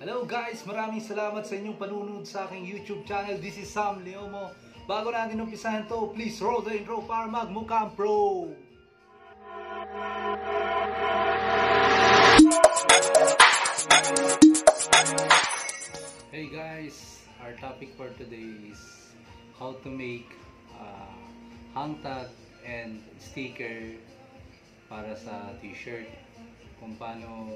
Hello guys! Maraming salamat sa inyong panunod sa aking YouTube channel. This is Sam Leomo. Bago natin umpisahan to, please roll the intro para magmukhang pro! Hey guys! Our topic for today is how to make hang tag and sticker para sa t-shirt. Kung paano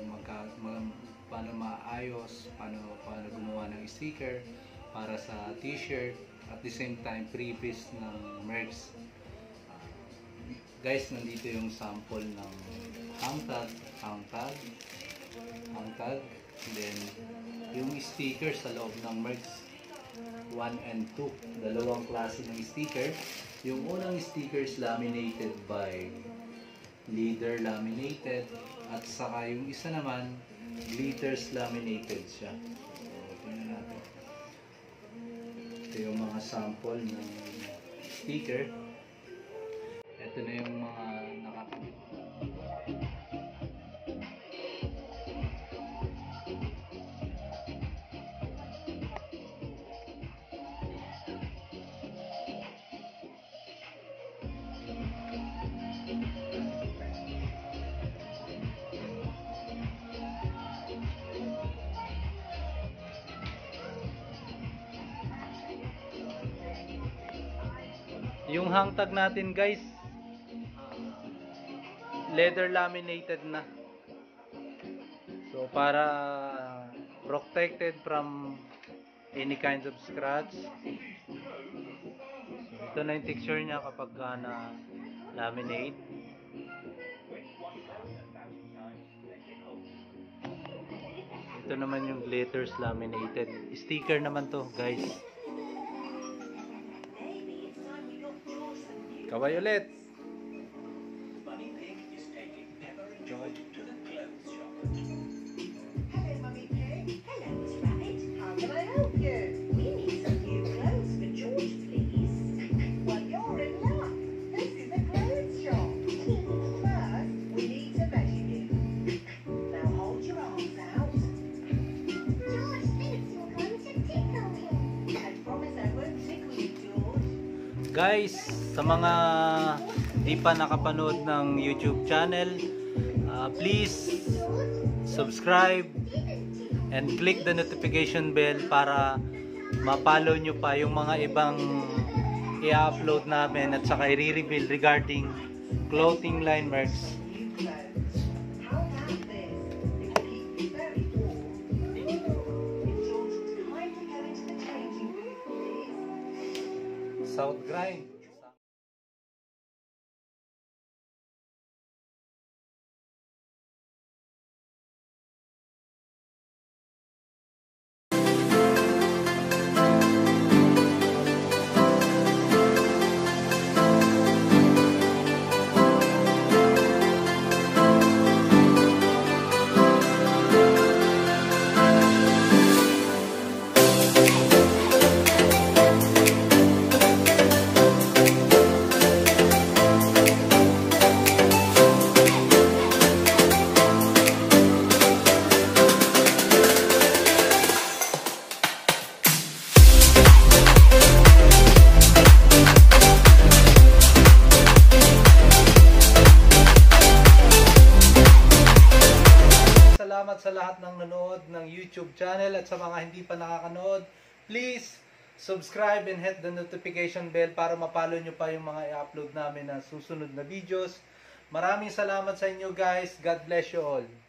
maayos, paano gumawa ng sticker para sa t-shirt, at the same time freebies ng merch. Guys, nandito yung sample ng hang tag, then yung sticker sa loob ng merch 1 and 2, dalawang klase ng sticker. Yung unang sticker is laminated by leather laminated, at saka yung isa naman glitters laminated siya. So, tingnan natin. Ito yung mga sample ng sticker. Ito na yung mga nakakabit. Yung hang tag natin guys, leather laminated na. So para protected from any kinds of scratch. So, ito na yung texture niya kapag na laminate. Ito naman yung glitters laminated. Sticker naman to guys. Kaway ulit. Hello, Mummy Pig. Hello, Miss Rabbit. How can I help you? We need some new clothes for George, please. Well, you're in luck. This is a clothes shop. First, we need to measure you. Now hold your arms out. George thinks you're going to tickle him. I promise I won't tickle you, George. Guys, sa mga di pa nakapanood ng YouTube channel, please subscribe and click the notification bell para ma-follow nyo pa yung mga ibang i-upload namin at saka i-reveal regarding clothing line merch. How about this? It will keep you very warm. If George would kindly go into the changing room, please. South grind. Salamat sa lahat ng nanood ng YouTube channel, at sa mga hindi pa nakakanood, please subscribe and hit the notification bell para mapalo nyo pa yung mga i-upload namin na susunod na videos. Maraming salamat sa inyo guys. God bless you all.